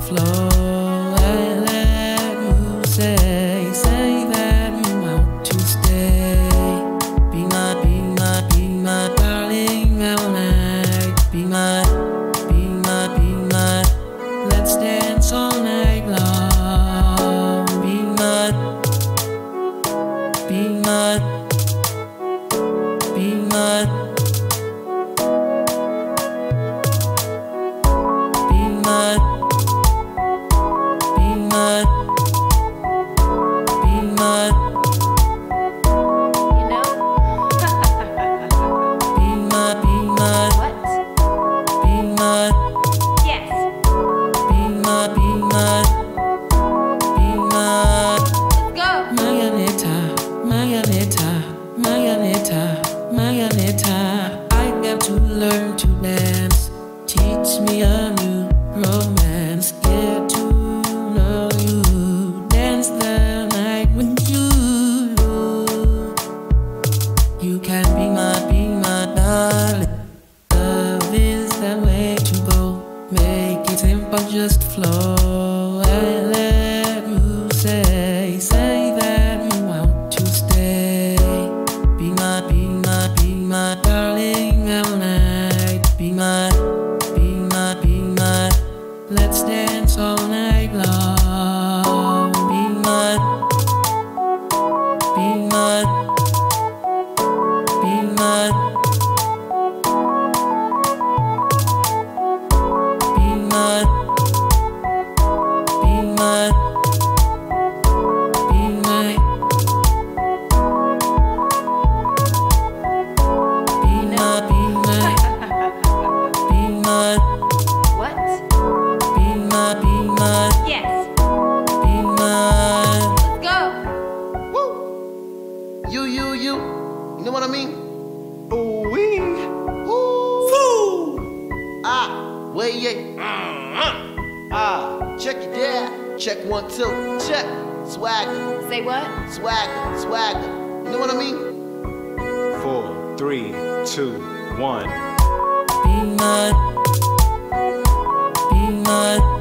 flow and let you say that you want to stay. Be my darling all night. Be my, let's dance all night long. Be my, be my, be my, be my, be my, be my, You know? be my, What? be my, Yes. be my, be my, be my. Let's go. Marionetta, marionetta, marionetta, marionetta. I got to learn to dance. Teach me a new romance. Get to know you. Dance the night with you. You can be my darling. Love is the way to go. Make it simple, just flow and let you say that you want to stay. Be my darling all night. Be my, let's dance all night long. Be my, be my, be my, be my, be my, be my, be my, be my, What? be my, Yes. be my. Let's go. Woo! You know what I mean? Ooh wee. Ooh! Ah, way yeah. Check it out. Check 1, 2, check. Swagger, Say what? swagger. You know what I mean? 4, 3, 2, 1. Be my,